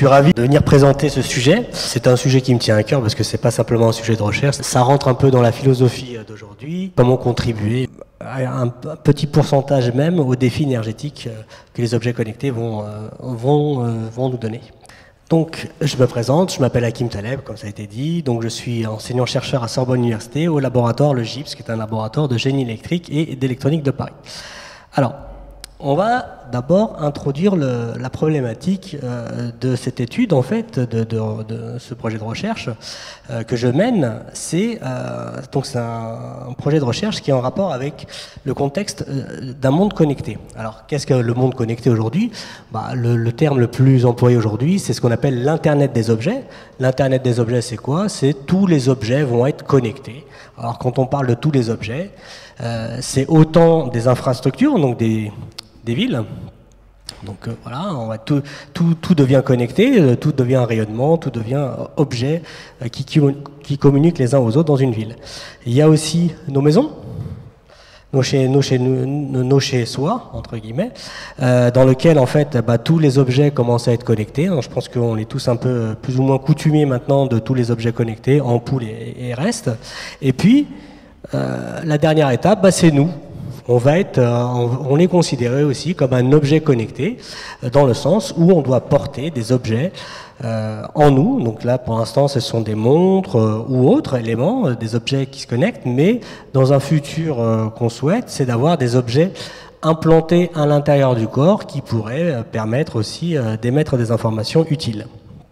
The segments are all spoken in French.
suis ravi de venir présenter ce sujet. C'est un sujet qui me tient à cœur parce que c'est pas simplement un sujet de recherche. Ça rentre un peu dans la philosophie d'aujourd'hui. Comment contribuer à un petit pourcentage même aux défis énergétiques que les objets connectés vont nous donner. Donc, je me présente, je m'appelle Hakim Taleb, comme ça a été dit. Donc, je suis enseignant-chercheur à Sorbonne Université au laboratoire le GIPS, qui est un laboratoire de génie électrique et d'électronique de Paris. Alors, on va d'abord introduire la problématique de cette étude, en fait, de ce projet de recherche que je mène. C'est un projet de recherche qui est en rapport avec le contexte d'un monde connecté. Alors, qu'est-ce que le monde connecté aujourd'hui? Le terme le plus employé aujourd'hui, c'est ce qu'on appelle l'Internet des objets. L'Internet des objets, c'est quoi? C'est tous les objets vont être connectés. Alors, quand on parle de tous les objets, c'est autant des infrastructures, donc des villes. Donc voilà, tout devient connecté, tout devient un rayonnement, tout devient objet qui communiquent les uns aux autres dans une ville. Il y a aussi nos maisons, nos chez soi, entre guillemets, dans lequel en fait tous les objets commencent à être connectés. Je pense qu'on est tous un peu plus ou moins coutumiers maintenant de tous les objets connectés, ampoules et restes. Et puis la dernière étape, c'est nous. On est considéré aussi comme un objet connecté, dans le sens où on doit porter des objets en nous. Donc là, pour l'instant, ce sont des montres ou autres éléments, des objets qui se connectent, mais dans un futur qu'on souhaite, c'est d'avoir des objets implantés à l'intérieur du corps qui pourraient permettre aussi d'émettre des informations utiles.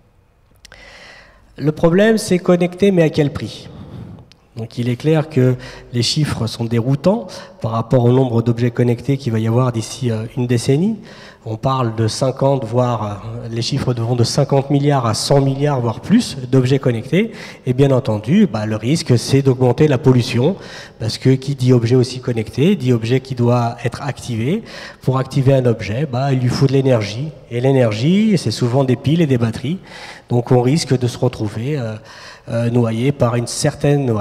Le problème, c'est connecter, mais à quel prix ? Donc il est clair que les chiffres sont déroutants par rapport au nombre d'objets connectés qu'il va y avoir d'ici une décennie. On parle de 50, voire les chiffres vont de 50 milliards à 100 milliards, voire plus, d'objets connectés. Et bien entendu, le risque, c'est d'augmenter la pollution, parce que qui dit objet aussi connecté, dit objet qui doit être activé. Pour activer un objet, il lui faut de l'énergie. Et l'énergie, c'est souvent des piles et des batteries. Donc on risque de se retrouver noyé par une certaine,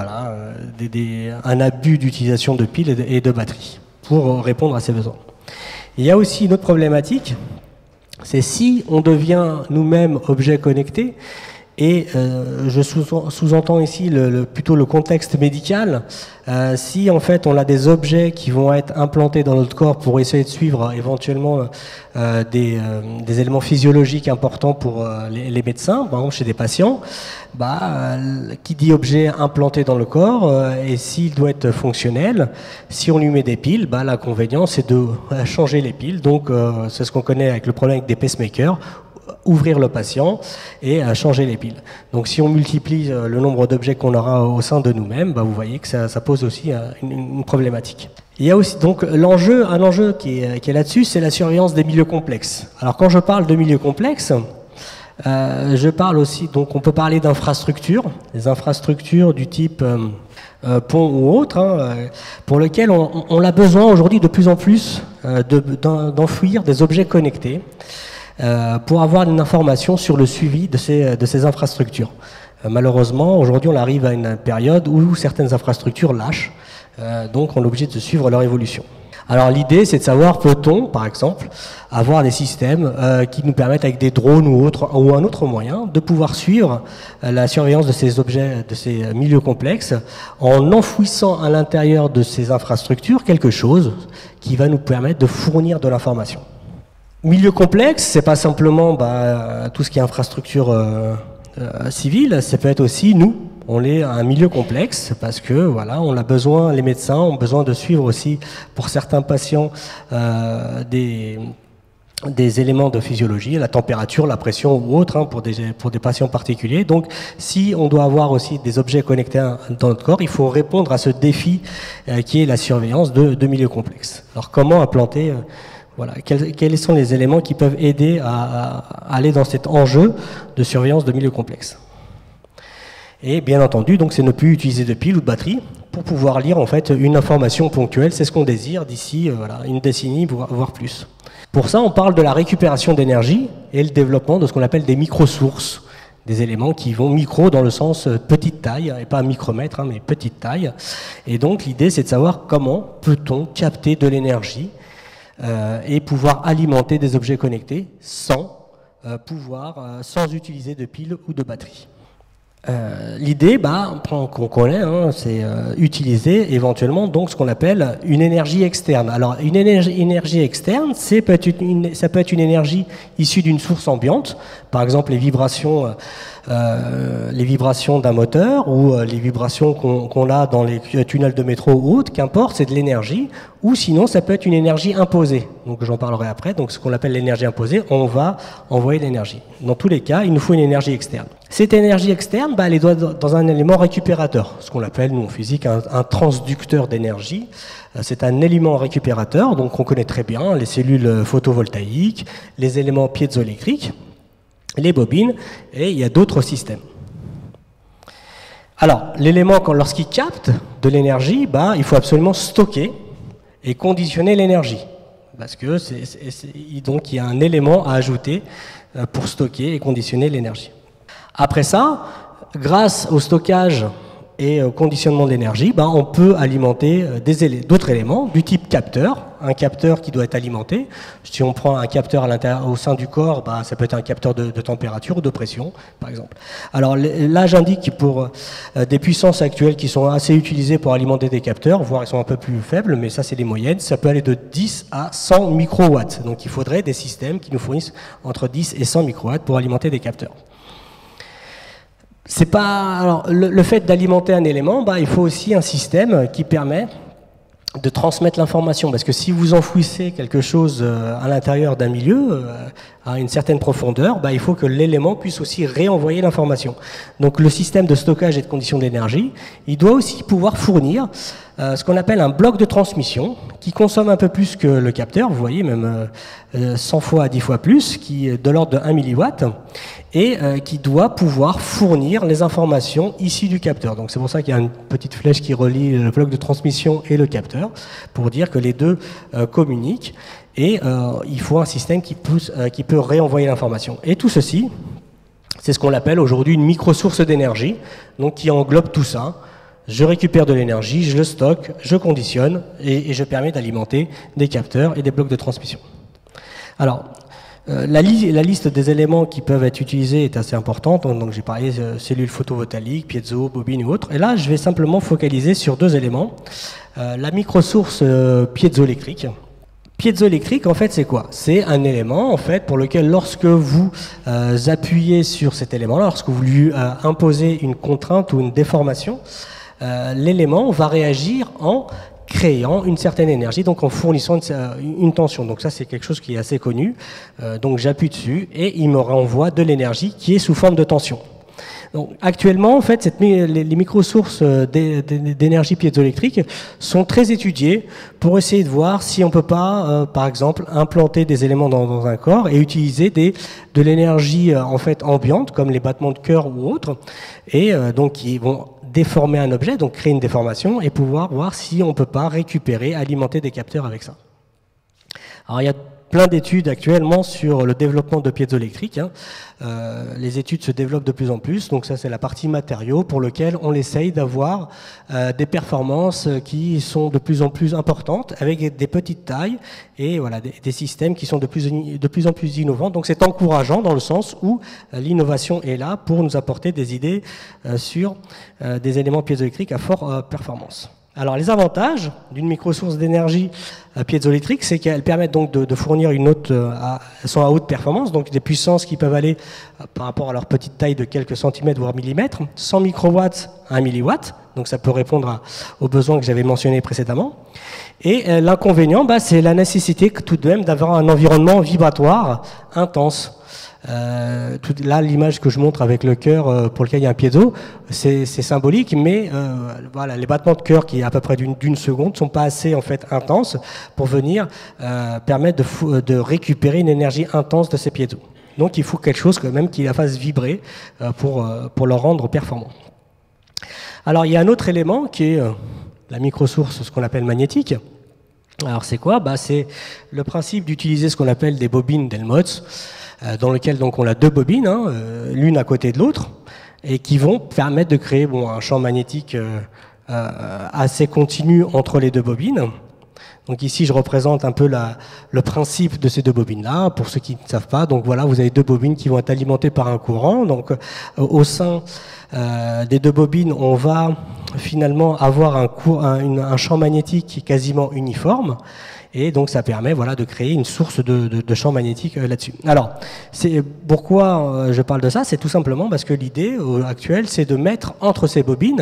un abus d'utilisation de piles et de batteries pour répondre à ces besoins. Il y a aussi une autre problématique, c'est si on devient nous-mêmes objets connectés, et je sous-entends ici plutôt le contexte médical. Si en fait on a des objets qui vont être implantés dans notre corps pour essayer de suivre éventuellement des éléments physiologiques importants pour les médecins, par exemple chez des patients, qui dit objet implanté dans le corps, et s'il doit être fonctionnel, si on lui met des piles, l'inconvénient c'est de changer les piles. Donc c'est ce qu'on connaît avec le problème avec des pacemakers, ouvrir le patient et changer les piles. Donc si on multiplie le nombre d'objets qu'on aura au sein de nous-mêmes, vous voyez que ça pose aussi une problématique. Il y a aussi donc un enjeu qui est là-dessus, c'est la surveillance des milieux complexes. Alors quand je parle de milieux complexes, je parle aussi, donc on peut parler d'infrastructures, des infrastructures du type pont ou autre, pour lesquelles on a besoin aujourd'hui de plus en plus d'enfouir des objets connectés, pour avoir une information sur le suivi de ces infrastructures. Malheureusement, aujourd'hui, on arrive à une période où certaines infrastructures lâchent, donc on est obligé de suivre leur évolution. Alors l'idée, c'est de savoir, peut-on, par exemple, avoir des systèmes qui nous permettent, avec des drones ou un autre moyen, de pouvoir suivre la surveillance de ces objets, de ces milieux complexes, en enfouissant à l'intérieur de ces infrastructures quelque chose qui va nous permettre de fournir de l'information. Milieu complexe, c'est pas simplement tout ce qui est infrastructure civile, ça peut être aussi nous. On est un milieu complexe parce que on a besoin, les médecins ont besoin de suivre aussi pour certains patients des éléments de physiologie, la température, la pression ou autre, pour des patients particuliers. Donc si on doit avoir aussi des objets connectés dans notre corps, il faut répondre à ce défi qui est la surveillance de milieux complexes. Alors comment implanter quels sont les éléments qui peuvent aider à aller dans cet enjeu de surveillance de milieux complexes? Et bien entendu, donc c'est ne plus utiliser de piles ou de batteries pour pouvoir lire en fait une information ponctuelle. C'est ce qu'on désire d'ici une décennie, voire plus. Pour ça, on parle de la récupération d'énergie et le développement de ce qu'on appelle des microsources, des éléments qui vont micro dans le sens petite taille, et pas micromètre, mais petite taille. Et donc l'idée, c'est de savoir comment peut-on capter de l'énergie et pouvoir alimenter des objets connectés sans pouvoir sans utiliser de pile ou de batterie. L'idée, qu'on connaît, hein, c'est utiliser éventuellement donc ce qu'on appelle une énergie externe. Alors une énergie externe, ça peut être une énergie issue d'une source ambiante, par exemple les vibrations d'un moteur ou les vibrations qu'on a dans les tunnels de métro ou autres, qu'importe, c'est de l'énergie. Ou sinon, ça peut être une énergie imposée. Donc j'en parlerai après. Donc ce qu'on appelle l'énergie imposée, on va envoyer l'énergie. Dans tous les cas, il nous faut une énergie externe. Cette énergie externe, elle est dans un élément récupérateur, ce qu'on appelle, nous en physique, un transducteur d'énergie. C'est un élément récupérateur, donc on connaît très bien les cellules photovoltaïques, les éléments piézoélectriques, les bobines, et il y a d'autres systèmes. Alors, l'élément, lorsqu'il capte de l'énergie, il faut absolument stocker et conditionner l'énergie. Parce que donc il y a un élément à ajouter pour stocker et conditionner l'énergie. Après ça, grâce au stockage et au conditionnement de l'énergie, on peut alimenter d'autres éléments du type capteur, un capteur qui doit être alimenté. Si on prend un capteur au sein du corps, ça peut être un capteur de température ou de pression, par exemple. Alors là, j'indique pour des puissances actuelles qui sont assez utilisées pour alimenter des capteurs, voire elles sont un peu plus faibles, mais ça c'est les moyennes, ça peut aller de 10 à 100 microwatts. Donc il faudrait des systèmes qui nous fournissent entre 10 et 100 microwatts pour alimenter des capteurs. C'est pas, alors, le fait d'alimenter un élément, il faut aussi un système qui permet de transmettre l'information, parce que si vous enfouissez quelque chose à l'intérieur d'un milieu, à une certaine profondeur, il faut que l'élément puisse aussi réenvoyer l'information. Donc le système de stockage et de condition d'énergie, il doit aussi pouvoir fournir ce qu'on appelle un bloc de transmission, qui consomme un peu plus que le capteur, vous voyez, même 100 fois à 10 fois plus, qui est de l'ordre de 1 milliwatt, et qui doit pouvoir fournir les informations issues du capteur. Donc c'est pour ça qu'il y a une petite flèche qui relie le bloc de transmission et le capteur, pour dire que les deux communiquent, et il faut un système qui peut réenvoyer l'information. Et tout ceci, c'est ce qu'on appelle aujourd'hui une microsource d'énergie, donc qui englobe tout ça. Je récupère de l'énergie, je le stocke, je conditionne, et je permets d'alimenter des capteurs et des blocs de transmission. Alors, la liste des éléments qui peuvent être utilisés est assez importante. Donc j'ai parlé cellules photovoltaïques, piezo, bobines et autres. Et là, je vais simplement focaliser sur deux éléments. La microsource piézoélectrique. Piézoélectrique, en fait, c'est quoi? C'est un élément, en fait, pour lequel, lorsque vous appuyez sur cet élément, lorsque vous lui imposez une contrainte ou une déformation, l'élément va réagir en créant une certaine énergie, donc en fournissant une tension. Donc ça, c'est quelque chose qui est assez connu. Donc j'appuie dessus et il me renvoie de l'énergie qui est sous forme de tension. Donc, actuellement, en fait, les microsources d'énergie piézoélectrique sont très étudiées pour essayer de voir si on peut pas, par exemple, implanter des éléments dans un corps et utiliser de l'énergie en fait ambiante, comme les battements de cœur ou autres, et donc ils vont déformer un objet, donc créer une déformation, et pouvoir voir si on peut pas récupérer, alimenter des capteurs avec ça. Alors il y a plein d'études actuellement sur le développement de piézoélectrique. Les études se développent de plus en plus, donc ça c'est la partie matériaux pour lequel on essaye d'avoir des performances qui sont de plus en plus importantes avec des petites tailles et voilà des systèmes qui sont de plus en plus innovants. Donc c'est encourageant dans le sens où l'innovation est là pour nous apporter des idées sur des éléments piézoélectriques à forte performance. Alors les avantages d'une microsource d'énergie piézoélectrique, c'est qu'elles permettent donc de fournir elles sont à haute performance, donc des puissances qui peuvent aller par rapport à leur petite taille de quelques centimètres voire millimètres, 100 microwatts à 1 milliwatt, donc ça peut répondre aux besoins que j'avais mentionnés précédemment. Et l'inconvénient, c'est la nécessité tout de même d'avoir un environnement vibratoire intense. Là, l'image que je montre avec le cœur pour lequel il y a un piezo, c'est symbolique, mais voilà, les battements de cœur qui est à peu près d'une seconde sont pas assez en fait intenses pour venir permettre de récupérer une énergie intense de ces piezos. Donc, il faut quelque chose quand même qui la fasse vibrer pour le rendre performant. Alors, il y a un autre élément qui est la microsource, ce qu'on appelle magnétique. Alors, c'est quoi? C'est le principe d'utiliser ce qu'on appelle des bobines d'Helmholtz, dans lequel donc on a deux bobines, l'une à côté de l'autre, et qui vont permettre de créer un champ magnétique assez continu entre les deux bobines. Donc ici, je représente un peu le principe de ces deux bobines-là, pour ceux qui ne savent pas. Donc voilà, vous avez deux bobines qui vont être alimentées par un courant. Donc au sein des deux bobines, on va finalement avoir un champ magnétique qui est quasiment uniforme. Et donc ça permet voilà, de créer une source de champ magnétique là-dessus. Alors, pourquoi je parle de ça? C'est tout simplement parce que l'idée actuelle, c'est de mettre entre ces bobines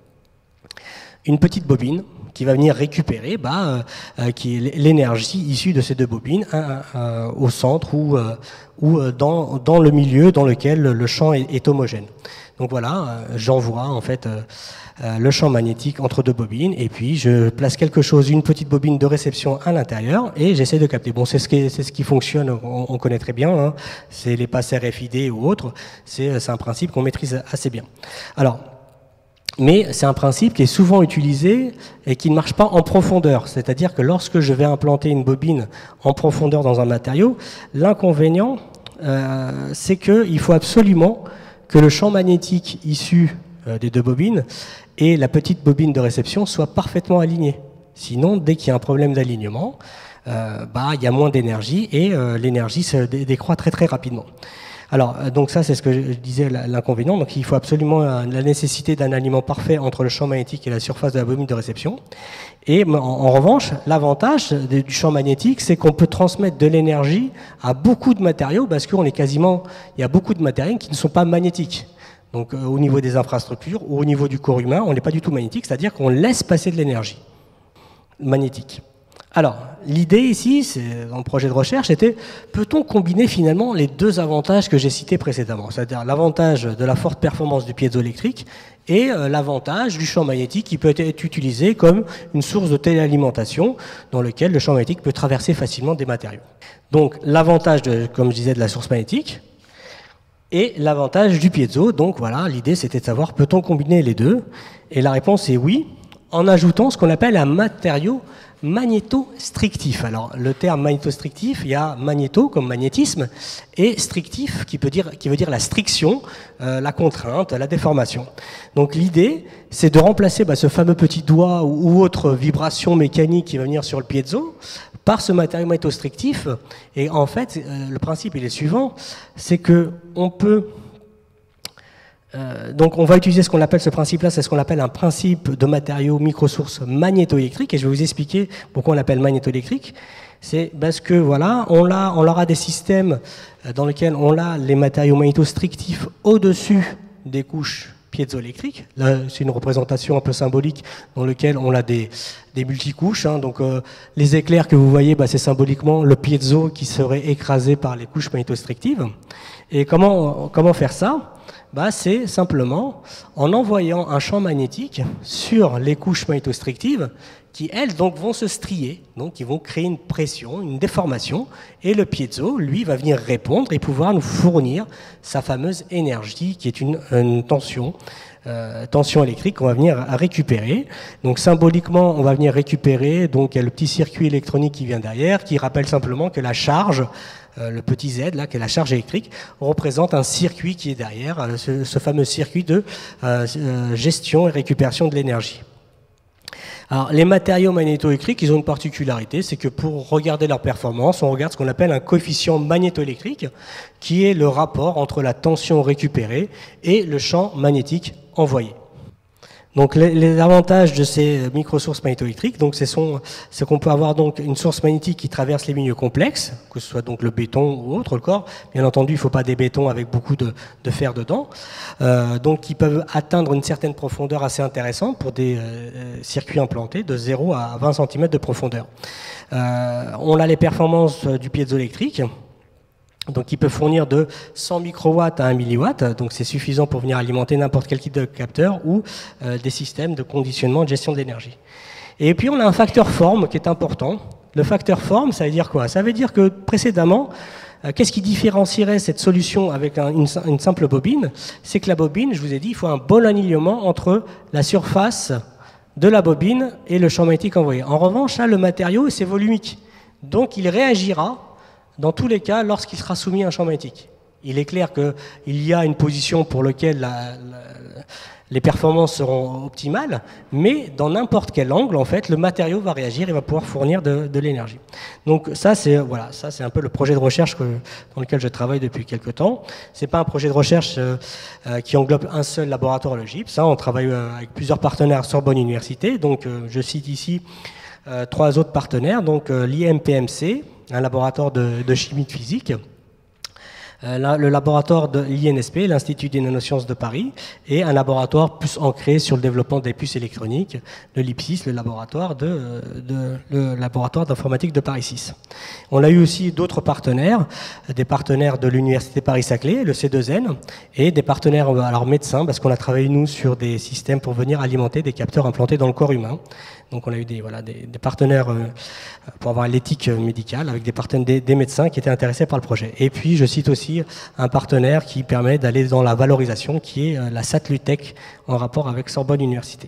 une petite bobine qui va venir récupérer qui est l'énergie issue de ces deux bobines au centre ou dans le milieu dans lequel le champ est homogène. Donc voilà, j'envoie en fait le champ magnétique entre deux bobines et puis je place quelque chose, une petite bobine de réception à l'intérieur et j'essaie de capter. Bon, c'est ce qui fonctionne, on connaît très bien, hein, c'est les passes RFID ou autres, c'est un principe qu'on maîtrise assez bien. Alors, mais c'est un principe qui est souvent utilisé et qui ne marche pas en profondeur. C'est-à-dire que lorsque je vais implanter une bobine en profondeur dans un matériau, l'inconvénient, c'est qu'il faut absolument que le champ magnétique issu des deux bobines et la petite bobine de réception soient parfaitement alignés. Sinon, dès qu'il y a un problème d'alignement, il y a moins d'énergie et l'énergie se décroît très très rapidement. Alors, donc ça, c'est ce que je disais, l'inconvénient. Donc, il faut absolument la nécessité d'un alignement parfait entre le champ magnétique et la surface de la bobine de réception. Et en revanche, l'avantage du champ magnétique, c'est qu'on peut transmettre de l'énergie à beaucoup de matériaux parce qu'il y a beaucoup de matériaux qui ne sont pas magnétiques. Donc, au niveau des infrastructures ou au niveau du corps humain, on n'est pas du tout magnétique, c'est-à-dire qu'on laisse passer de l'énergie magnétique. Alors, l'idée ici, dans le projet de recherche, c'était peut-on combiner finalement les deux avantages que j'ai cités précédemment, c'est-à-dire l'avantage de la forte performance du piézoélectrique et l'avantage du champ magnétique qui peut être utilisé comme une source de téléalimentation dans lequel le champ magnétique peut traverser facilement des matériaux. Donc, l'avantage, comme je disais, de la source magnétique et l'avantage du piézo. Donc voilà, l'idée c'était de savoir peut-on combiner les deux, et la réponse est oui, en ajoutant ce qu'on appelle un matériau magnétostrictif. Alors, le terme magnétostrictif, il y a magnéto comme magnétisme et strictif qui veut dire la striction, la contrainte, la déformation. Donc, l'idée, c'est de remplacer ce fameux petit doigt ou autre vibration mécanique qui va venir sur le piezo par ce matériau magnétostrictif. Et en fait, le principe il est suivant, c'est que on peut donc on va utiliser ce qu'on appelle ce principe-là, c'est ce qu'on appelle un principe de matériaux microsources magnétoélectriques, et je vais vous expliquer pourquoi on l'appelle magnétoélectrique. C'est parce que voilà, on aura des systèmes dans lesquels on a les matériaux magnétostrictifs au-dessus des couches piézoélectriques. Là, c'est une représentation un peu symbolique dans laquelle on a des multicouches. Hein. Donc les éclairs que vous voyez, c'est symboliquement le piézo qui serait écrasé par les couches magnétostrictives. Et comment faire ça? C'est simplement en envoyant un champ magnétique sur les couches magnétostrictives qui, elles, donc, vont se strier, donc qui vont créer une pression, une déformation, et le piezo, lui, va venir répondre et pouvoir nous fournir sa fameuse énergie qui est une tension électrique qu'on va venir à récupérer. Donc symboliquement, on va venir récupérer, donc il y a le petit circuit électronique qui vient derrière, qui rappelle simplement que la charge, le petit Z, là, qui est la charge électrique, représente un circuit qui est derrière, ce fameux circuit de gestion et récupération de l'énergie. Alors, les matériaux magnétoélectriques, ils ont une particularité, c'est que pour regarder leur performance, on regarde ce qu'on appelle un coefficient magnétoélectrique, qui est le rapport entre la tension récupérée et le champ magnétique envoyé. Donc les avantages de ces microsources magnétoélectriques, donc c'est qu'on peut avoir donc une source magnétique qui traverse les milieux complexes, que ce soit donc le béton ou autre, le corps. Bien entendu, il ne faut pas des bétons avec beaucoup de fer dedans, donc qui peuvent atteindre une certaine profondeur assez intéressante pour des circuits implantés de 0 à 20 cm de profondeur. On a les performances du piézoélectrique, donc qui peut fournir de 100 microwatts à 1 milliwatt, donc c'est suffisant pour venir alimenter n'importe quel type de capteur ou des systèmes de conditionnement de gestion de l'énergie. Et puis on a un facteur forme qui est important. Le facteur forme, ça veut dire quoi? Ça veut dire que précédemment, qu'est-ce qui différencierait cette solution avec une simple bobine? C'est que la bobine, je vous ai dit, il faut un bon alignement entre la surface de la bobine et le champ magnétique envoyé. En revanche, là, le matériau, c'est volumique. Donc il réagira dans tous les cas lorsqu'il sera soumis à un champ magnétique. Il est clair qu'il y a une position pour laquelle les performances seront optimales, mais dans n'importe quel angle, en fait, le matériau va réagir et va pouvoir fournir de l'énergie. Donc ça, c'est voilà, ça c'est un peu le projet de recherche dans lequel je travaille depuis quelques temps. C'est pas un projet de recherche qui englobe un seul laboratoire, le GIPS. On travaille avec plusieurs partenaires Sorbonne Université. Donc je cite ici 3 autres partenaires. Donc l'IMPMC, un laboratoire de chimie de physique. Le laboratoire de l'INSP, l'Institut des nanosciences de Paris, et un laboratoire plus ancré sur le développement des puces électroniques, de l'IPSIS, le laboratoire d'informatique de Paris 6. On a eu aussi d'autres partenaires, des partenaires de l'Université Paris-Saclay, le C2N, et des partenaires alors médecins, parce qu'on a travaillé nous sur des systèmes pour venir alimenter des capteurs implantés dans le corps humain. Donc on a eu des partenaires pour avoir l'éthique médicale, avec des médecins qui étaient intéressés par le projet. Et puis je cite aussi un partenaire qui permet d'aller dans la valorisation, qui est la Satlutech, en rapport avec Sorbonne Université.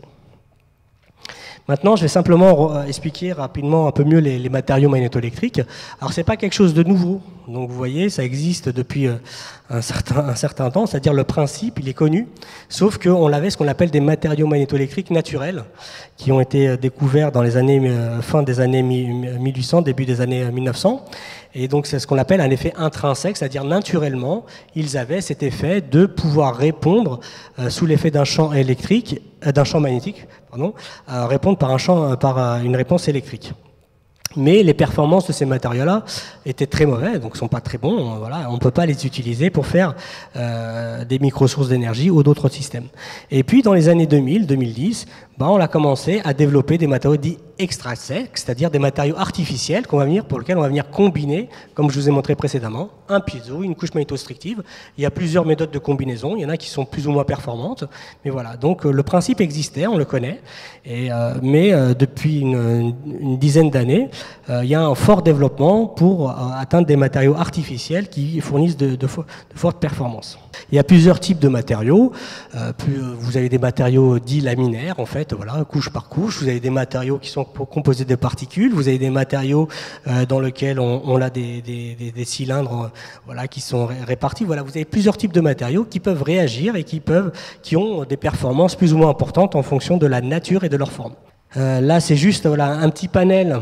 Maintenant, je vais simplement expliquer rapidement un peu mieux les matériaux magnétoélectriques. Alors, c'est pas quelque chose de nouveau. Donc, vous voyez, ça existe depuis un certain temps, c'est-à-dire le principe, il est connu, sauf qu'on avait ce qu'on appelle des matériaux magnétoélectriques naturels, qui ont été découverts dans les années fin des années 1800, début des années 1900. Et donc, c'est ce qu'on appelle un effet intrinsèque, c'est-à-dire naturellement, ils avaient cet effet de pouvoir répondre sous l'effet d'un champ électrique, d'un champ magnétique, pardon, répondre par une réponse électrique. Mais les performances de ces matériaux-là étaient très mauvais, donc ne sont pas très bons. Voilà, on ne peut pas les utiliser pour faire des microsources d'énergie ou d'autres systèmes. Et puis, dans les années 2000-2010, on a commencé à développer des matériaux dits extrasecs, c'est-à-dire des matériaux artificiels pour lesquels on va venir combiner, comme je vous ai montré précédemment, un piezo, une couche magnétostrictive. Il y a plusieurs méthodes de combinaison, il y en a qui sont plus ou moins performantes, mais voilà. Donc le principe existait, on le connaît, mais depuis une dizaine d'années, il y a un fort développement pour atteindre des matériaux artificiels qui fournissent de fortes performances. Il y a plusieurs types de matériaux. Vous avez des matériaux dits laminaires, en fait, voilà, couche par couche. Vous avez des matériaux qui sont composés de particules. Vous avez des matériaux dans lesquels on a des cylindres, voilà, qui sont répartis. Voilà, vous avez plusieurs types de matériaux qui peuvent réagir et qui ont des performances plus ou moins importantes en fonction de la nature et de leur forme. Là, c'est juste voilà, un petit panel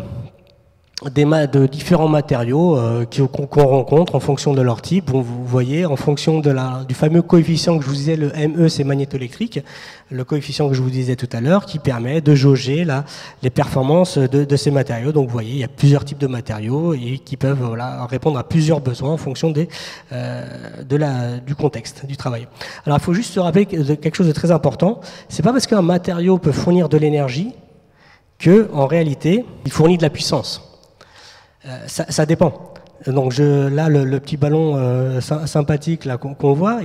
de différents matériaux qu'on rencontre en fonction de leur type. Bon, vous voyez, en fonction du fameux coefficient que je vous disais, le ME, c'est magnétoélectrique, le coefficient que je vous disais tout à l'heure, qui permet de jauger les performances de ces matériaux. Donc vous voyez, il y a plusieurs types de matériaux et qui peuvent répondre à plusieurs besoins en fonction du contexte du travail. Alors il faut juste se rappeler quelque chose de très important, c'est pas parce qu'un matériau peut fournir de l'énergie que, en réalité, il fournit de la puissance. Ça dépend. Donc là, le petit ballon sympathique là qu'on voit,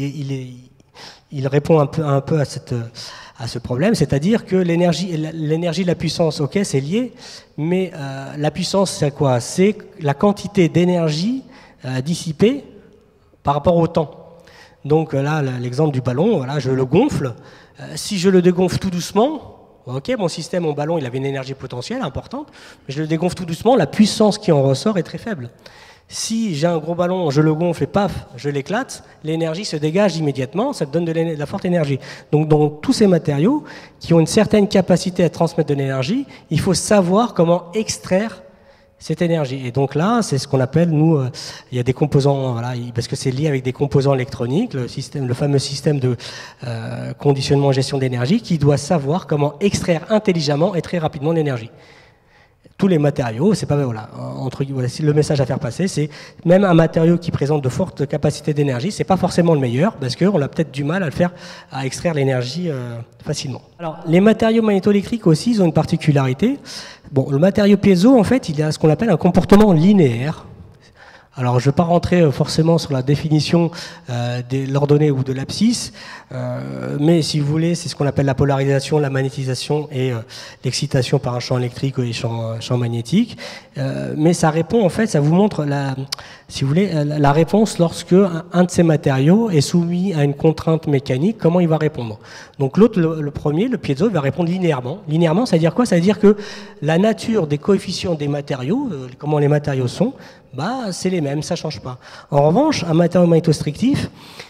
il répond un peu à ce problème, c'est-à-dire que l'énergie, la puissance, ok, c'est lié, mais la puissance, c'est quoi? C'est la quantité d'énergie dissipée par rapport au temps. Donc là, l'exemple du ballon, voilà, je le gonfle. Si je le dégonfle tout doucement, ok, mon ballon, il avait une énergie potentielle importante, mais je le dégonfle tout doucement, la puissance qui en ressort est très faible. Si j'ai un gros ballon, je le gonfle et paf, je l'éclate, l'énergie se dégage immédiatement, ça te donne de la forte énergie. Donc dans tous ces matériaux qui ont une certaine capacité à transmettre de l'énergie, il faut savoir comment extraire cette énergie. Et donc là, c'est ce qu'on appelle, nous, il y a des composants, voilà, parce que c'est lié avec des composants électroniques, le fameux système de conditionnement et gestion d'énergie, qui doit savoir comment extraire intelligemment et très rapidement l'énergie. Tous les matériaux, c'est pas voilà, le message à faire passer, c'est même un matériau qui présente de fortes capacités d'énergie, c'est pas forcément le meilleur parce qu'on a peut-être du mal à extraire l'énergie facilement. Alors, les matériaux magnétoélectriques aussi, ils ont une particularité. Bon, le matériau piezo, en fait, il a ce qu'on appelle un comportement linéaire. Alors, je ne vais pas rentrer forcément sur la définition de l'ordonnée ou de l'abscisse, mais si vous voulez, c'est ce qu'on appelle la polarisation, la magnétisation et l'excitation par un champ électrique ou des champs magnétiques. Mais ça répond, en fait, ça vous montre, si vous voulez, la réponse lorsque un de ces matériaux est soumis à une contrainte mécanique, comment il va répondre. Donc l'autre, le premier, le piezo, il va répondre linéairement. Linéairement, ça veut dire quoi? Ça veut dire que la nature des coefficients des matériaux, comment les matériaux sont, c'est les mêmes, ça change pas. En revanche, un matériau magnétostrictif,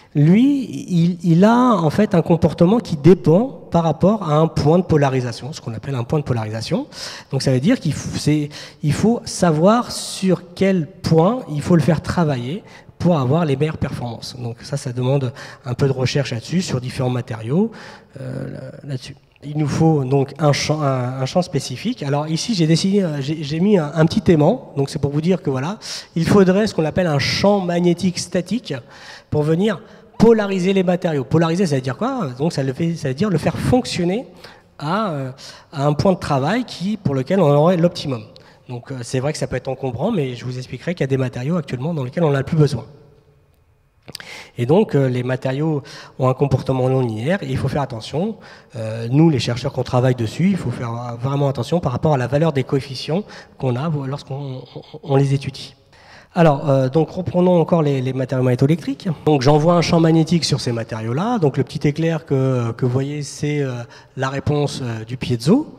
lui, il a en fait un comportement qui dépend par rapport à un point de polarisation, ce qu'on appelle un point de polarisation. Donc ça veut dire qu'il faut savoir sur quel point il faut le faire travailler pour avoir les meilleures performances. Donc ça demande un peu de recherche là-dessus, sur différents matériaux là-dessus. Il nous faut donc un champ spécifique. Alors ici, j'ai mis un petit aimant. Donc c'est pour vous dire que voilà, il faudrait ce qu'on appelle un champ magnétique statique pour venir polariser les matériaux. Polariser, ça veut dire quoi? Donc ça veut dire le faire fonctionner à un point de travail pour lequel on aurait l'optimum. Donc c'est vrai que ça peut être encombrant, mais je vous expliquerai qu'il y a des matériaux actuellement dans lesquels on n'a plus besoin. Et donc les matériaux ont un comportement non linéaire et il faut faire attention. Nous, les chercheurs qu'on travaille dessus, il faut faire vraiment attention par rapport à la valeur des coefficients qu'on a lorsqu'on les étudie. Alors, donc reprenons encore les matériaux magnétoélectriques. Donc j'envoie un champ magnétique sur ces matériaux-là. Donc le petit éclair que vous voyez, c'est la réponse du piezo.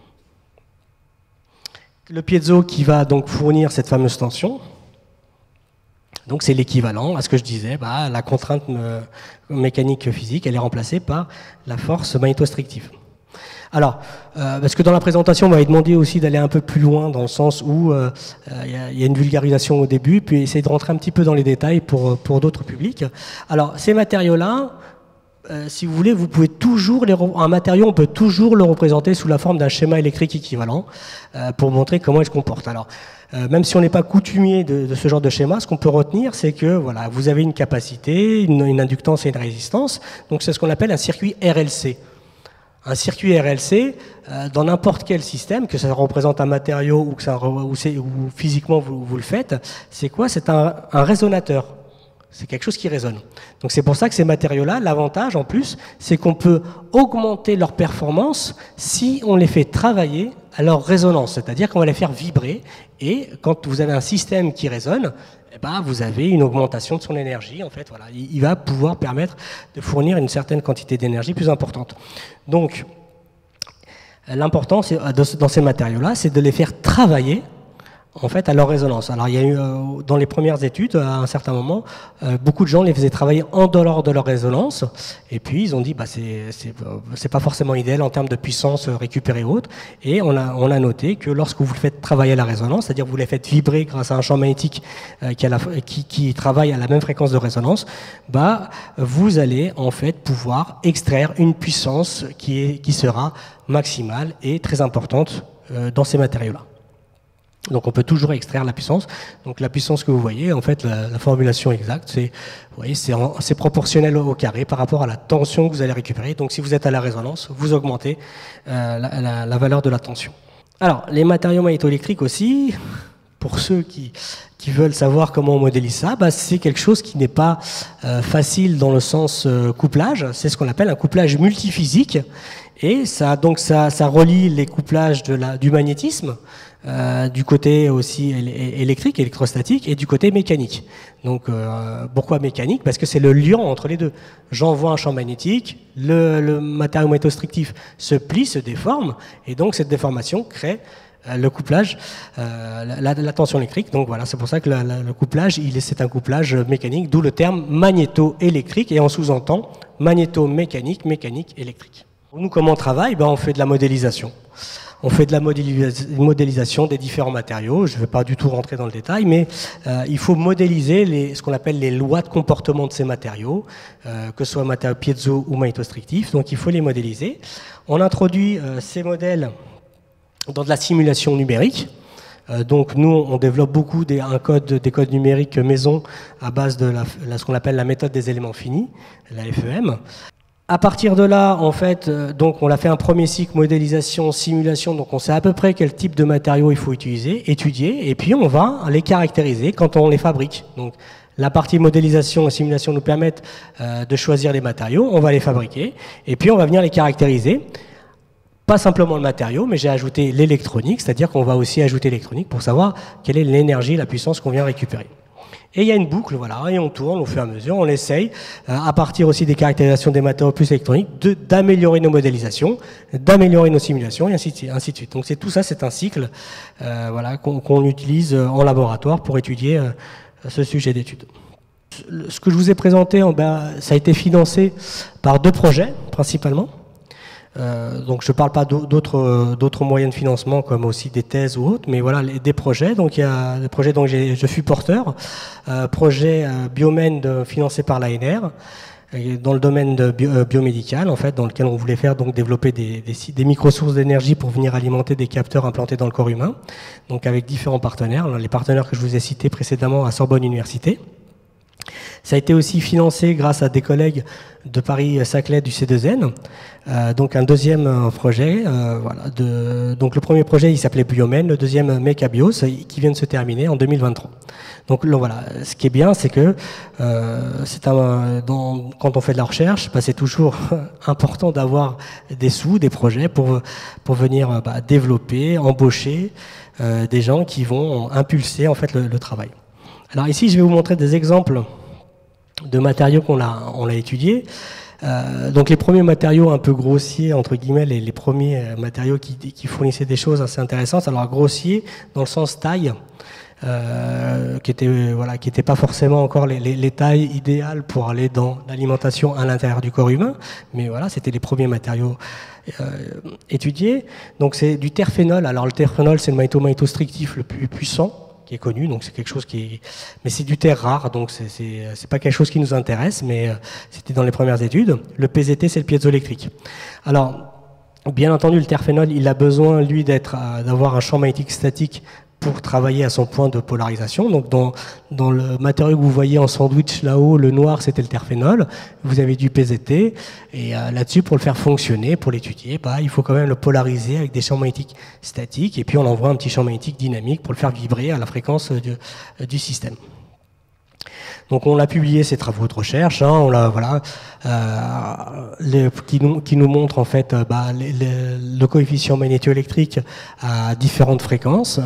Le piezo qui va donc fournir cette fameuse tension. Donc c'est l'équivalent à ce que je disais, la contrainte mécanique physique, elle est remplacée par la force magnétostrictive. Alors, parce que dans la présentation, on m'avait demandé aussi d'aller un peu plus loin, dans le sens où y a une vulgarisation au début, puis essayer de rentrer un petit peu dans les détails pour d'autres publics. Alors, ces matériaux-là, si vous voulez, vous pouvez toujours un matériau, on peut toujours le représenter sous la forme d'un schéma électrique équivalent pour montrer comment il se comporte. Alors, même si on n'est pas coutumier de ce genre de schéma, ce qu'on peut retenir, c'est que voilà, vous avez une capacité, une inductance et une résistance. Donc, c'est ce qu'on appelle un circuit RLC. Un circuit RLC, dans n'importe quel système, que ça représente un matériau ou physiquement vous le faites, c'est quoi? C'est un résonateur. C'est quelque chose qui résonne. Donc c'est pour ça que ces matériaux-là, l'avantage en plus, c'est qu'on peut augmenter leur performance si on les fait travailler à leur résonance, c'est-à-dire qu'on va les faire vibrer. Et quand vous avez un système qui résonne, vous avez une augmentation de son énergie. En fait, voilà, il va pouvoir permettre de fournir une certaine quantité d'énergie plus importante. Donc, l'important dans ces matériaux-là, c'est de les faire travailler en fait à leur résonance. Alors il y a eu dans les premières études à un certain moment, beaucoup de gens les faisaient travailler en dehors de leur résonance, et puis ils ont dit c'est pas forcément idéal en termes de puissance récupérée ou autre, et on a noté que lorsque vous le faites travailler à la résonance, c'est-à-dire que vous les faites vibrer grâce à un champ magnétique qui travaille à la même fréquence de résonance, vous allez en fait pouvoir extraire une puissance qui sera maximale et très importante dans ces matériaux-là. Donc on peut toujours extraire la puissance. Donc la puissance que vous voyez, en fait, la formulation exacte, c'est proportionnel au carré par rapport à la tension que vous allez récupérer. Donc si vous êtes à la résonance, vous augmentez la valeur de la tension. Alors les matériaux magnétoélectriques aussi, pour ceux qui veulent savoir comment on modélise ça, c'est quelque chose qui n'est pas facile dans le sens couplage. C'est ce qu'on appelle un couplage multiphysique. Et ça relie les couplages du magnétisme, du côté aussi électrique, électrostatique, et du côté mécanique. Donc pourquoi mécanique? Parce que c'est le lien entre les deux. J'envoie un champ magnétique, le matériau magnétostrictif se plie, se déforme, et donc cette déformation crée le couplage, la tension électrique. Donc voilà, c'est pour ça que le couplage, c'est un couplage mécanique, d'où le terme magnétoélectrique, et on sous-entend magnétomécanique, mécanique, électrique. Nous, comment on travaille? On fait de la modélisation. On fait de la modélisation des différents matériaux. Je ne vais pas du tout rentrer dans le détail, mais il faut modéliser ce qu'on appelle les lois de comportement de ces matériaux, que ce soit matériaux piezo ou magnétostrictifs. Donc il faut les modéliser. On introduit ces modèles dans de la simulation numérique. Donc nous, on développe beaucoup des codes numériques maison à base de ce qu'on appelle la méthode des éléments finis, la FEM. À partir de là, en fait, donc on a fait un premier cycle modélisation, simulation, donc on sait à peu près quel type de matériaux il faut étudier, et puis on va les caractériser quand on les fabrique. Donc la partie modélisation et simulation nous permettent de choisir les matériaux, on va les fabriquer, et puis on va venir les caractériser. Pas simplement le matériau, mais j'ai ajouté l'électronique, c'est-à-dire qu'on va aussi ajouter l'électronique pour savoir quelle est l'énergie, la puissance qu'on vient récupérer. Et il y a une boucle, voilà, et on tourne au fur et à mesure, on essaye, à partir aussi des caractérisations des matériaux plus électroniques, d'améliorer nos modélisations, d'améliorer nos simulations, et ainsi de suite. Donc tout ça, c'est un cycle qu'on utilise en laboratoire pour étudier ce sujet d'étude. Ce que je vous ai présenté, ça a été financé par 2 projets, principalement. Donc je ne parle pas d'autres moyens de financement, comme aussi des thèses ou autres, mais voilà, des projets. Donc il y a des projets dont je suis porteur. Projet Biomène financé par l'ANR, dans le domaine biomédical, en fait, dans lequel on voulait faire donc développer des micro-sources d'énergie pour venir alimenter des capteurs implantés dans le corps humain, donc avec différents partenaires. Les partenaires que je vous ai cités précédemment à Sorbonne Université. Ça a été aussi financé grâce à des collègues de Paris-Saclay du C2N. Donc un deuxième projet. Donc le premier projet, il s'appelait Biomène, le deuxième Mecabios, qui vient de se terminer en 2023. Donc voilà, ce qui est bien, c'est que quand on fait de la recherche, c'est toujours important d'avoir des sous, des projets pour venir développer, embaucher des gens qui vont impulser en fait le travail. Alors ici, je vais vous montrer des exemples de matériaux qu'on a étudiés. Donc les premiers matériaux un peu grossiers, entre guillemets, les premiers matériaux qui fournissaient des choses assez intéressantes. Alors grossiers dans le sens taille, qui était pas forcément encore les tailles idéales pour aller dans l'alimentation à l'intérieur du corps humain, mais voilà, c'était les premiers matériaux étudiés. Donc c'est du terphénol. Alors le terphénol, c'est le magnéto-magnétostrictif le plus puissant qui est connu, donc c'est quelque chose mais c'est du terre rare, donc c'est pas quelque chose qui nous intéresse, mais c'était dans les premières études. Le PZT, c'est le piézoélectrique. Alors, bien entendu, le terphénol, il a besoin, lui, d'avoir un champ magnétique statique pour travailler à son point de polarisation. Donc dans le matériau que vous voyez en sandwich là-haut, le noir c'était le terphénol, vous avez du PZT, et là-dessus pour le faire fonctionner, pour l'étudier, il faut quand même le polariser avec des champs magnétiques statiques, et puis on envoie un petit champ magnétique dynamique pour le faire vibrer à la fréquence du système. Donc on a publié ces travaux de recherche, qui nous montrent en fait le coefficient magnétoélectrique à différentes fréquences,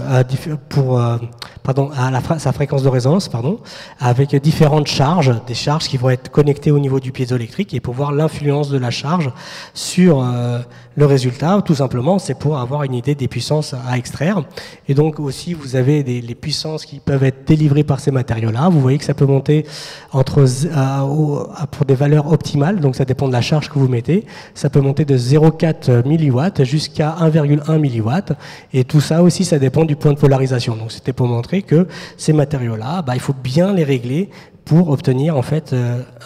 sa fréquence de résonance, avec différentes charges, des charges qui vont être connectées au niveau du piézoélectrique, et pour voir l'influence de la charge sur le résultat. Tout simplement, c'est pour avoir une idée des puissances à extraire. Et donc aussi, vous avez les puissances qui peuvent être délivrées par ces matériaux-là. Vous voyez que ça peut monter pour des valeurs optimales, donc ça dépend de la charge que vous mettez. Ça peut monter de 0,4 mW jusqu'à 1,1 mW. Et tout ça aussi, ça dépend du point de polarisation. Donc c'était pour montrer que ces matériaux-là, il faut bien les régler pour obtenir en fait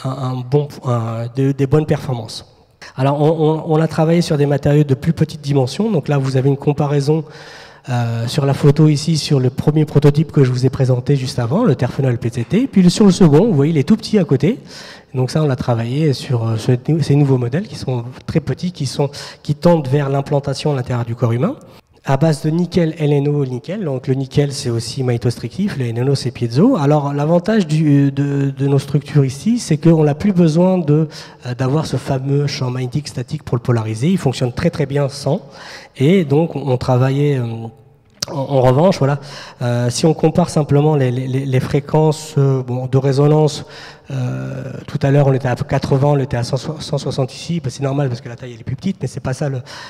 des bonnes performances. Alors on a travaillé sur des matériaux de plus petite dimension. Donc là, vous avez une comparaison sur la photo ici, sur le premier prototype que je vous ai présenté juste avant, le terphénol PZT. Puis sur le second, vous voyez, il est tout petit à côté. Donc ça, on a travaillé sur ces nouveaux modèles qui sont très petits, qui tendent vers l'implantation à l'intérieur du corps humain, à base de nickel, LNO, nickel. Donc le nickel, c'est aussi magnétostrictif, le LNO, c'est piezo. Alors l'avantage de nos structures ici, c'est qu'on n'a plus besoin d'avoir ce fameux champ magnétique statique pour le polariser. Il fonctionne très très bien sans. Et donc on travaillait... En revanche, si on compare simplement les fréquences de résonance, tout à l'heure on était à 80, on était à 160 ici, c'est normal parce que la taille elle est plus petite, mais c'est pas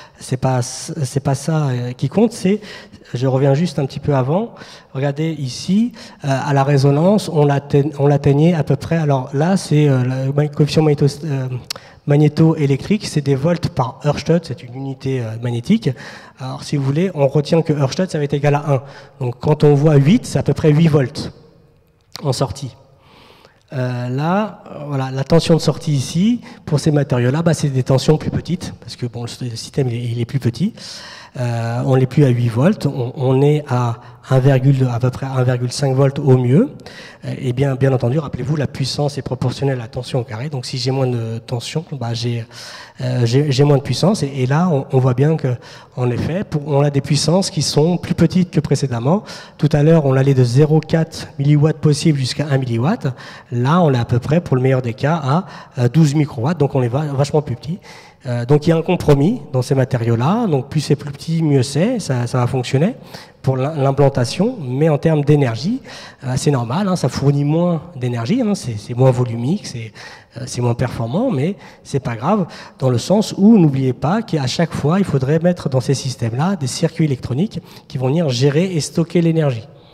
ça qui compte. Je reviens juste un petit peu avant. Regardez ici, à la résonance, on l'atteignait à peu près. Alors là, c'est le coefficient magnétoélectrique, c'est des volts par Oersted, c'est une unité magnétique. Alors si vous voulez, on retient que Oersted, ça va être égal à 1. Donc quand on voit 8, c'est à peu près 8 volts en sortie. Là, la tension de sortie ici, pour ces matériaux-là, c'est des tensions plus petites, parce que le système il est plus petit. On n'est plus à 8 volts, on est à à peu près 1,5 volts au mieux. Et bien entendu, rappelez-vous, la puissance est proportionnelle à la tension au carré. Donc si j'ai moins de tension, j'ai moins de puissance. Et là, on voit bien que, en effet, on a des puissances qui sont plus petites que précédemment. Tout à l'heure, on allait de 0,4 mW possible jusqu'à 1 mW. Là, on est à peu près, pour le meilleur des cas, à 12 microwatts. Donc on est vachement plus petit. Donc il y a un compromis dans ces matériaux-là. Donc plus c'est plus petit, mieux c'est. Ça va fonctionner pour l'implantation. Mais en termes d'énergie, c'est normal. Ça fournit moins d'énergie. C'est moins volumique, c'est moins performant, mais c'est pas grave dans le sens où n'oubliez pas qu'à chaque fois, il faudrait mettre dans ces systèmes-là des circuits électroniques qui vont venir gérer et stocker l'énergie.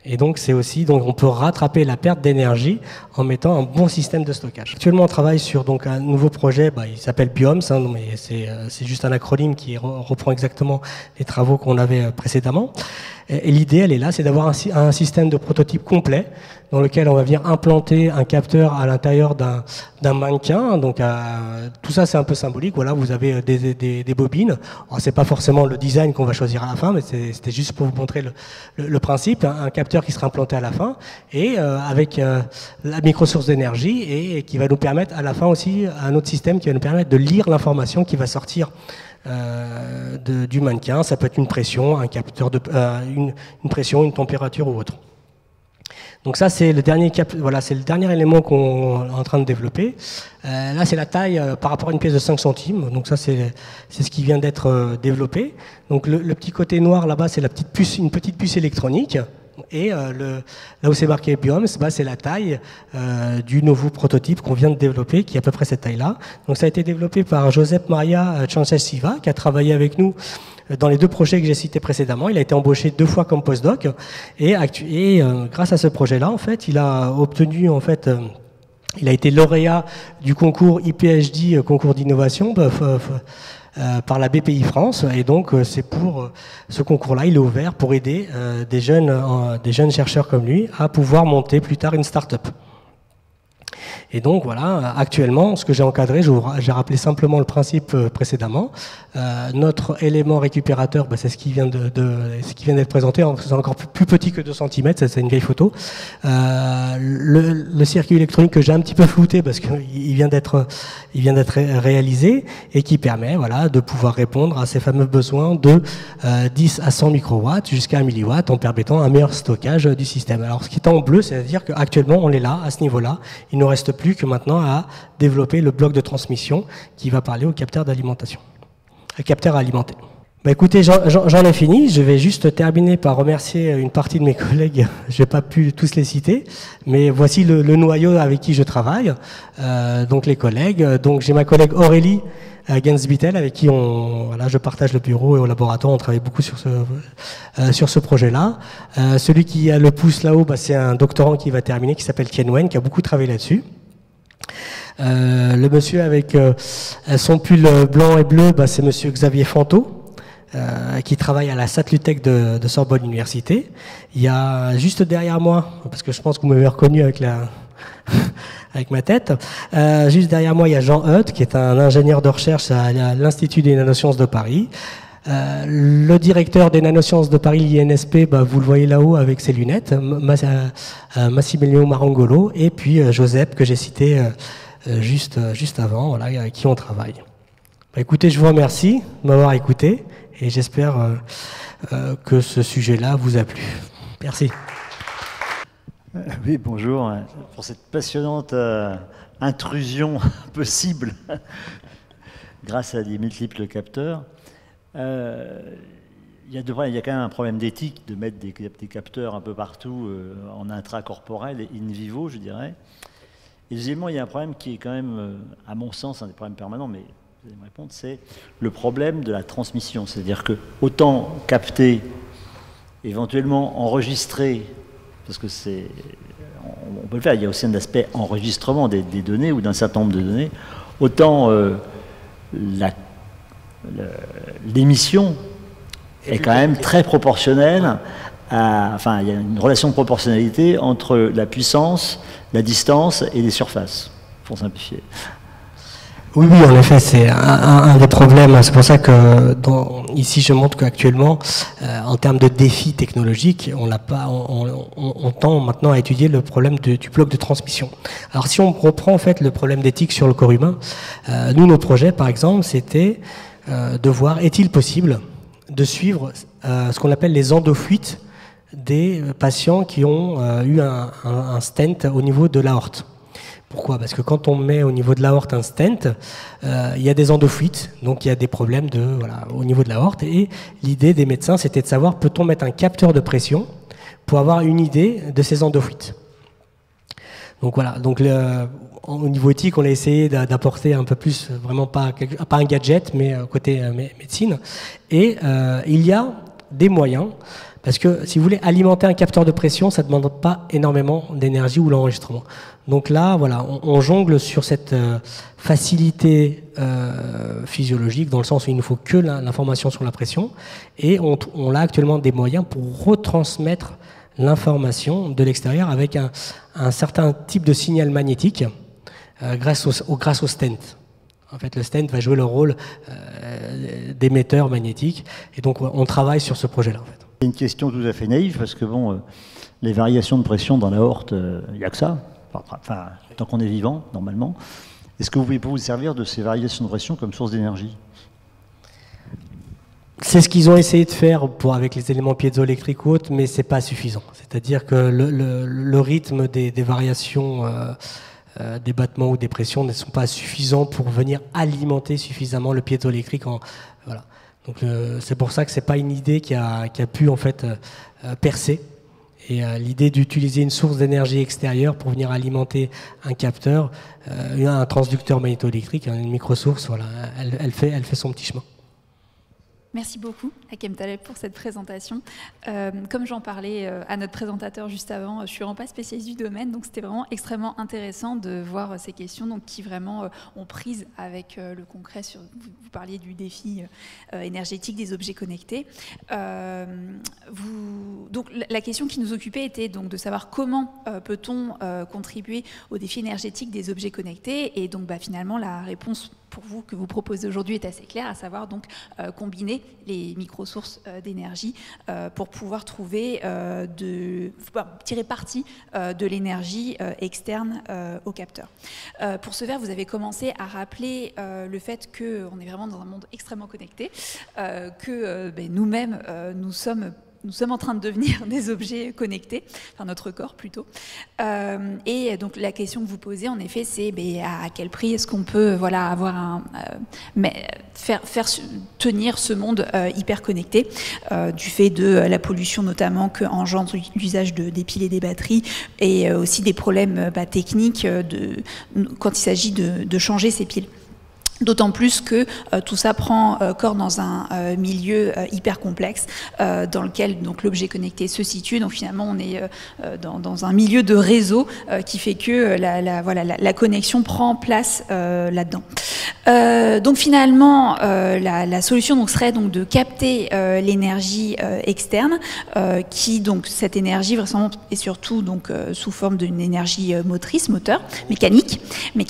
Et donc c'est aussi, donc on peut rattraper la perte d'énergie en mettant un bon système de stockage. Actuellement on travaille sur donc un nouveau projet, il s'appelle Biomes, hein, mais c'est juste un acronyme qui reprend exactement les travaux qu'on avait précédemment. Et l'idée, elle est là, c'est d'avoir un système de prototype complet dans lequel on va venir implanter un capteur à l'intérieur d'un mannequin. Donc tout ça, c'est un peu symbolique. Voilà, vous avez des bobines. Alors, c'est pas forcément le design qu'on va choisir à la fin, mais c'était juste pour vous montrer le principe. Un capteur qui sera implanté à la fin et avec la microsource d'énergie et qui va nous permettre à la fin aussi un autre système qui va nous permettre de lire l'information qui va sortir du mannequin. Ça peut être une pression, un capteur une pression, une température ou autre. Donc ça c'est le dernier c'est le dernier élément qu'on est en train de développer. Là c'est la taille par rapport à une pièce de 5 centimes. Donc ça c'est ce qui vient d'être développé. Donc le petit côté noir là-bas c'est une petite puce électronique. Et là où c'est marqué Biomes, c'est la taille du nouveau prototype qu'on vient de développer, qui est à peu près cette taille-là. Donc ça a été développé par Josep Maria Chancès-Siva, qui a travaillé avec nous dans les 2 projets que j'ai cités précédemment. Il a été embauché 2 fois comme postdoc, et grâce à ce projet-là, en fait, il a obtenu, il a été lauréat du concours IPHD, concours d'innovation, par la BPI France, et donc c'est pour ce concours-là, il est ouvert pour aider des jeunes chercheurs comme lui à pouvoir monter plus tard une start-up. Et donc voilà, actuellement, ce que j'ai encadré, j'ai rappelé simplement le principe précédemment. Notre élément récupérateur, c'est ce qui vient d'être présenté, c'est encore plus petit que 2 cm, c'est une vieille photo. Le circuit électronique que j'ai un petit peu flouté parce qu'il vient d'être réalisé et qui permet de pouvoir répondre à ces fameux besoins de 10 à 100 microwatts jusqu'à 1 milliwatt en permettant un meilleur stockage du système. Alors ce qui est en bleu, c'est-à-dire qu'actuellement on est là, à ce niveau-là. Il ne reste plus que maintenant à développer le bloc de transmission qui va parler au capteur d'alimentation. Un capteur à alimenter. Écoutez, j'en ai fini. Je vais juste terminer par remercier une partie de mes collègues. Je n'ai pas pu tous les citer, mais voici le noyau avec qui je travaille. Donc les collègues. Donc j'ai ma collègue Aurélie Gensbittel avec qui je partage le bureau et au laboratoire. On travaille beaucoup sur ce projet-là. Celui qui a le pouce là-haut, c'est un doctorant qui va terminer, qui s'appelle Tien Wen, qui a beaucoup travaillé là-dessus. Le monsieur avec son pull blanc et bleu, c'est monsieur Xavier Fanteau, qui travaille à la Satlutech de Sorbonne Université. Il y a juste derrière moi, parce que je pense que vous m'avez reconnu avec avec ma tête, juste derrière moi il y a Jean Hutt, qui est un ingénieur de recherche à l'Institut des nanosciences de Paris. Le directeur des nanosciences de Paris, l'INSP, vous le voyez là-haut avec ses lunettes, Massimiliano Marangolo, et puis Joseph, que j'ai cité juste avant, avec qui on travaille. Écoutez, je vous remercie de m'avoir écouté, et j'espère que ce sujet-là vous a plu. Merci. Oui, bonjour, pour cette passionnante intrusion possible grâce à des multiples capteurs. Il y a quand même un problème d'éthique de mettre des capteurs un peu partout en intracorporel et in vivo, je dirais. Et deuxièmement, il y a un problème qui est quand même, à mon sens, un des problèmes permanents, mais vous allez me répondre, c'est le problème de la transmission. C'est-à-dire que autant capter, éventuellement enregistrer, parce que on peut le faire, il y a aussi un aspect enregistrement des données ou d'un certain nombre de données, autant l'émission est quand même très proportionnelle il y a une relation de proportionnalité entre la puissance, la distance et les surfaces, pour simplifier. Oui, en effet, c'est un des problèmes. C'est pour ça que ici, je montre qu'actuellement, en termes de défis technologiques, on tend maintenant à étudier le problème du bloc de transmission. Alors, si on reprend en fait le problème d'éthique sur le corps humain, nos projets, par exemple, c'était de voir est-il possible de suivre ce qu'on appelle les endofuites des patients qui ont eu un stent au niveau de l'aorte. Pourquoi ? Parce que quand on met au niveau de l'aorte un stent, il y a des endofuites, donc il y a des problèmes au niveau de l'aorte. Et l'idée des médecins, c'était de savoir, peut-on mettre un capteur de pression pour avoir une idée de ces endofuites. Donc voilà, au niveau éthique, on a essayé d'apporter un peu plus, vraiment pas un gadget, mais côté médecine. Et il y a des moyens Parce que si vous voulez alimenter un capteur de pression, ça ne demande pas énormément d'énergie ou l'enregistrement. Donc là, voilà, on jongle sur cette facilité physiologique, dans le sens où il ne faut que l'information sur la pression, et on a actuellement des moyens pour retransmettre l'information de l'extérieur avec un certain type de signal magnétique grâce au stent. En fait, le stent va jouer le rôle d'émetteur magnétique, et donc on travaille sur ce projet-là. En fait. C'est une question tout à fait naïve, parce que bon, les variations de pression dans l'aorte, il n'y a que ça, enfin, tant qu'on est vivant, normalement. Est-ce que vous pouvez vous servir de ces variations de pression comme source d'énergie? C'est ce qu'ils ont essayé de faire avec les éléments piézoélectriques ou autres, mais c'est pas suffisant. C'est-à-dire que le rythme des variations des battements ou des pressions ne sont pas suffisants pour venir alimenter suffisamment le piézoélectrique. Voilà. Donc c'est pour ça que c'est pas une idée qui a pu en fait percer. Et l'idée d'utiliser une source d'énergie extérieure pour venir alimenter un capteur, un transducteur magnétoélectrique, une microsource, voilà, elle fait son petit chemin. Merci beaucoup, Hakem Taleb, pour cette présentation. Comme j'en parlais à notre présentateur juste avant, je suis vraiment pas spécialiste du domaine, donc c'était vraiment extrêmement intéressant de voir ces questions donc, qui vraiment ont prise avec le concret. Vous parliez du défi énergétique des objets connectés. Donc, la question qui nous occupait était donc, de savoir comment peut-on contribuer au défi énergétique des objets connectés. Et donc finalement, la réponse pour vous que vous proposez aujourd'hui est assez claire, à savoir donc combiner les microsources d'énergie pour pouvoir trouver tirer parti de l'énergie externe au capteur. Pour ce faire, vous avez commencé à rappeler le fait qu'on est vraiment dans un monde extrêmement connecté, que nous-mêmes nous sommes en train de devenir des objets connectés, enfin notre corps plutôt. Et donc la question que vous posez, en effet, c'est à quel prix est-ce qu'on peut avoir faire tenir ce monde hyper connecté, du fait de la pollution notamment que engendre l'usage des piles et des batteries, et aussi des problèmes techniques quand il s'agit de changer ces piles. D'autant plus que tout ça prend corps dans un milieu hyper complexe dans lequel donc l'objet connecté se situe. Donc finalement, on est dans un milieu de réseau qui fait que la connexion prend place là-dedans. Donc finalement, la solution donc serait donc de capter l'énergie externe, qui donc cette énergie vraiment est surtout donc sous forme d'une énergie motrice, mécanique,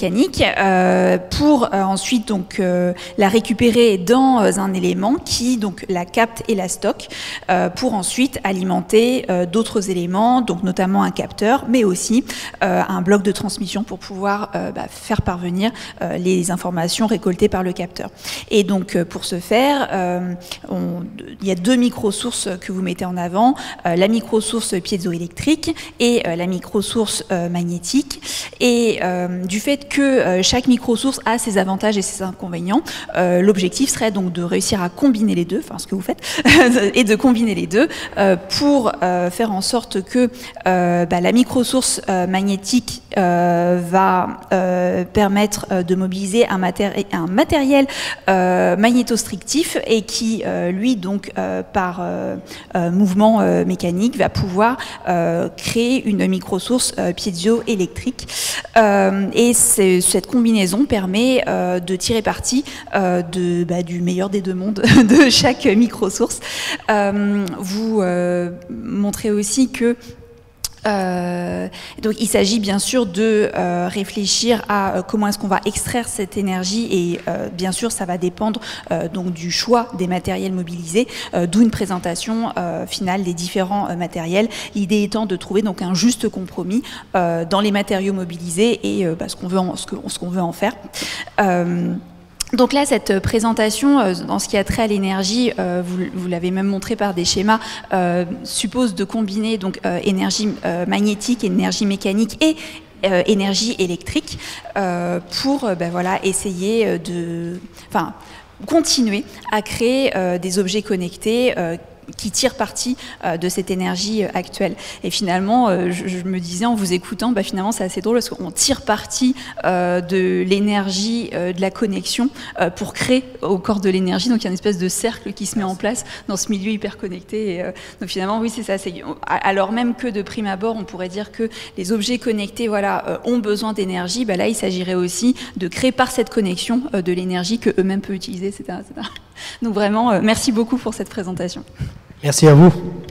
pour ensuite donc la récupérer dans un élément qui donc la capte et la stocke pour ensuite alimenter d'autres éléments, donc notamment un capteur, mais aussi un bloc de transmission pour pouvoir faire parvenir les informations récoltées par le capteur. Et donc pour ce faire, il y a deux microsources que vous mettez en avant, la microsource piézoélectrique et la microsource magnétique. Et du fait que chaque microsource a ses avantages et ses inconvénients, l'objectif serait donc de réussir à combiner les deux, enfin ce que vous faites, et de combiner les deux pour faire en sorte que la microsource magnétique va permettre de mobiliser un matériel magnétostrictif et qui, lui, donc, par mouvement mécanique, va pouvoir créer une microsource piézoélectrique. Et cette combinaison permet de tirer parti du meilleur des deux mondes de chaque microsource. Vous montrez aussi que donc il s'agit bien sûr de réfléchir à comment est-ce qu'on va extraire cette énergie, et bien sûr ça va dépendre donc du choix des matériels mobilisés, d'où une présentation finale des différents matériels. L'idée étant de trouver donc un juste compromis dans les matériaux mobilisés et ce qu'on veut en faire. Donc là, cette présentation, dans ce qui a trait à l'énergie, vous l'avez même montré par des schémas, suppose de combiner donc énergie magnétique, énergie mécanique et énergie électrique pour essayer de continuer à créer des objets connectés tirent parti de cette énergie actuelle. Et finalement, je me disais en vous écoutant, finalement c'est assez drôle parce qu'on tire parti de l'énergie, de la connexion pour créer au corps de l'énergie. Donc il y a une espèce de cercle qui se met en place dans ce milieu hyper connecté. Et, donc finalement, oui, c'est ça. Alors même que de prime abord, on pourrait dire que les objets connectés ont besoin d'énergie, là il s'agirait aussi de créer par cette connexion de l'énergie que eux-mêmes peuvent utiliser, etc., etc. Donc vraiment, merci beaucoup pour cette présentation. Merci à vous.